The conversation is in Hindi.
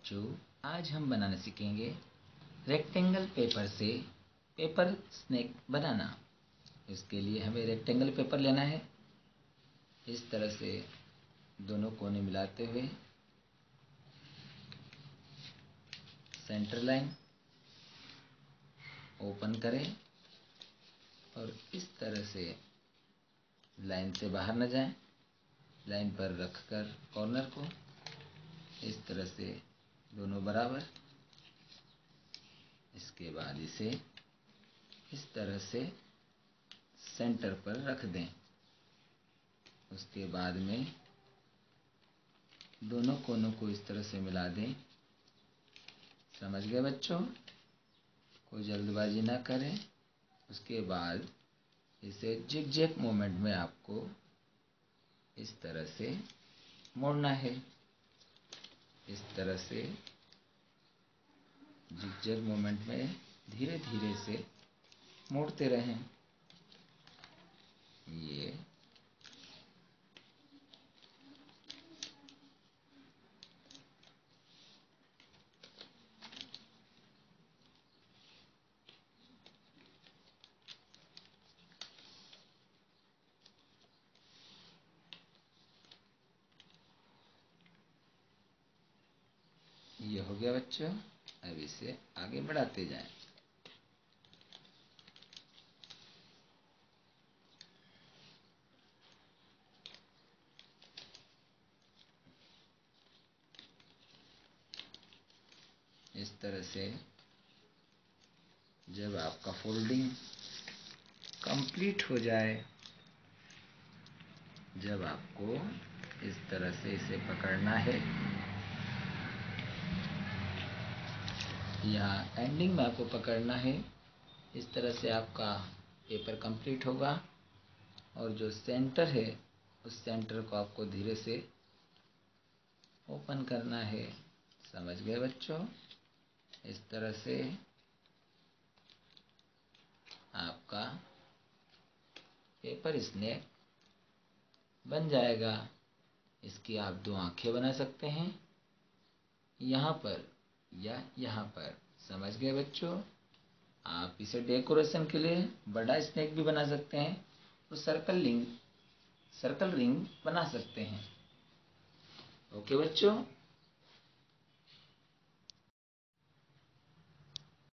बच्चों, आज हम बनाना सीखेंगे रेक्टेंगल पेपर से पेपर स्नेक बनाना। इसके लिए हमें रेक्टेंगल पेपर लेना है। इस तरह से दोनों कोने मिलाते हुए सेंटर लाइन ओपन करें और इस तरह से लाइन से बाहर न जाएं। लाइन पर रखकर कॉर्नर को इस तरह से दोनों बराबर। इसके बाद इसे इस तरह से सेंटर पर रख दें। उसके बाद में दोनों कोनों को इस तरह से मिला दें। समझ गए बच्चों? कोई जल्दबाजी ना करें। उसके बाद इसे जिग-जैग मूवमेंट में आपको इस तरह से मोड़ना है। इस तरह से जिग-जैग मूवमेंट में धीरे धीरे से मोड़ते रहें। ये हो गया बच्चों। अब इसे आगे बढ़ाते जाएं। इस तरह से जब आपका फोल्डिंग कंप्लीट हो जाए, जब आपको इस तरह से इसे पकड़ना है, यहाँ एंडिंग में आपको पकड़ना है। इस तरह से आपका पेपर कंप्लीट होगा और जो सेंटर है उस सेंटर को आपको धीरे से ओपन करना है। समझ गए बच्चों? इस तरह से आपका पेपर स्नेक बन जाएगा। इसकी आप दो आंखें बना सकते हैं, यहाँ पर या यहाँ पर। समझ गए बच्चों? आप इसे डेकोरेशन के लिए बड़ा स्नेक भी बना सकते हैं और सर्कल रिंग बना सकते हैं। ओके बच्चों?